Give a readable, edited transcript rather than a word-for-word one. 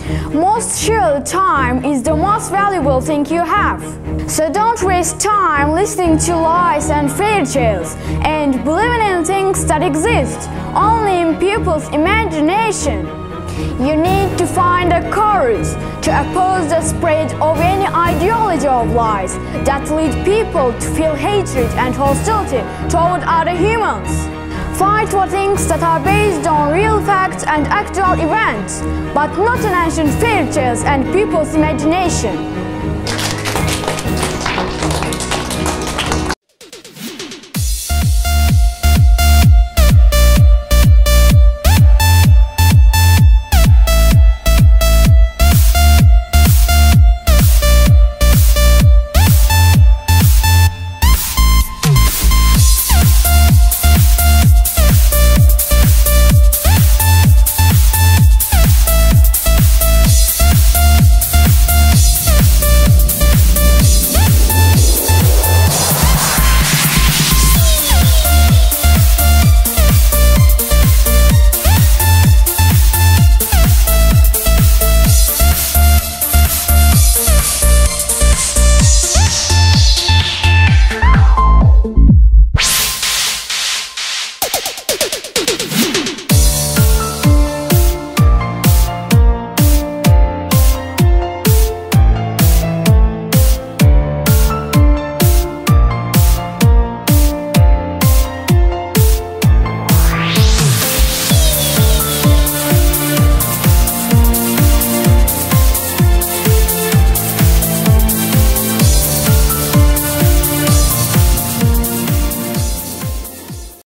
Most surely time is the most valuable thing you have. So don't waste time listening to lies and fairy tales and believing in things that exist only in people's imagination. You need to find the courage to oppose the spread of any ideology of lies that lead people to feel hatred and hostility toward other humans. Fight for things that are based on real facts and actual events, but not in ancient fairy tales and people's imagination.